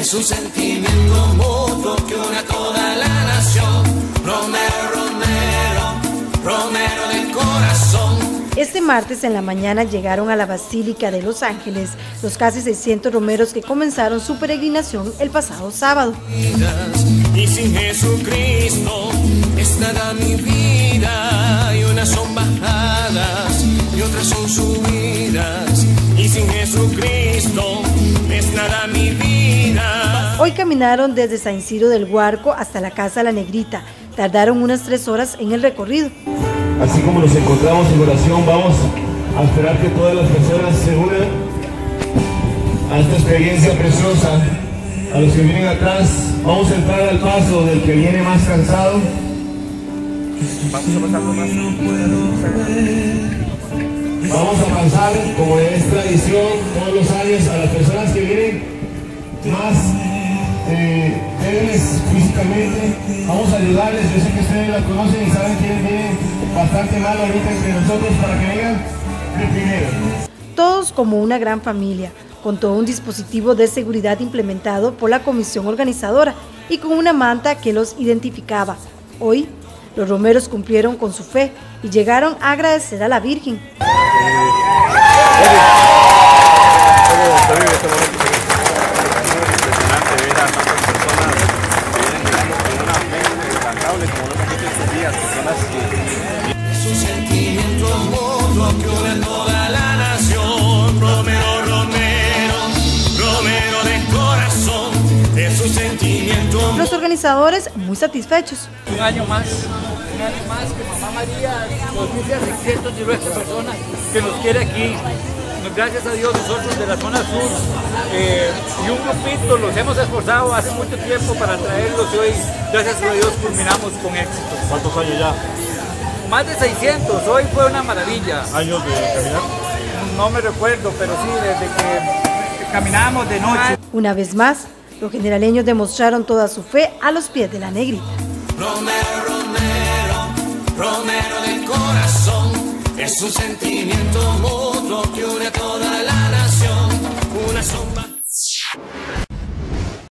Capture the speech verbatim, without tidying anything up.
es un sentimiento mutuo que une a toda la nación. Romero, Romero, Romero de corazón. Este martes en la mañana llegaron a la Basílica de Los Ángeles los casi seiscientos romeros que comenzaron su peregrinación el pasado sábado. Y sin Jesucristo es nada mi vida, y unas son bajadas y otras son subidas, y sin Jesucristo es nada mi vida. Hoy caminaron desde San Isidro del Guarco hasta la Casa La Negrita. Tardaron unas tres horas en el recorrido. Así como nos encontramos en oración, vamos a esperar que todas las personas se unan a esta experiencia preciosa. A los que vienen atrás, vamos a entrar al paso del que viene más cansado. Vamos a pasar más. Vamos a pasar, como es tradición todos los años, a las personas que vienen más eh, débiles físicamente. Vamos a ayudarles. Yo sé que ustedes las conocen y saben quiénes vienen bastante mal ahorita entre nosotros, para que vengan de primero. Todos como una gran familia, con todo un dispositivo de seguridad implementado por la comisión organizadora y con una manta que los identificaba. Hoy, los romeros cumplieron con su fe y llegaron a agradecer a la Virgen. Es un sentimiento mutuo que une a toda la nación. Romero, Romero, Romero de corazón. Es un sentimiento mutuo. Los organizadores muy satisfechos. Un año más, un año más que Mamá María, dos mil seiscientos dieciocho personas que nos quiere aquí. Gracias a Dios nosotros de la zona sur eh, y un grupito los hemos esforzado hace mucho tiempo para traerlos y hoy, gracias a Dios, culminamos con éxito. ¿Cuántos años ya? Más de seiscientos, hoy fue una maravilla. ¿Años de caminar? No me recuerdo, pero sí, desde que caminábamos de noche. Una vez más, los generaleños demostraron toda su fe a los pies de la Negrita. Romero, Romero, Romero de corazón. Es un sentimiento mutuo que une a toda la nación. Una son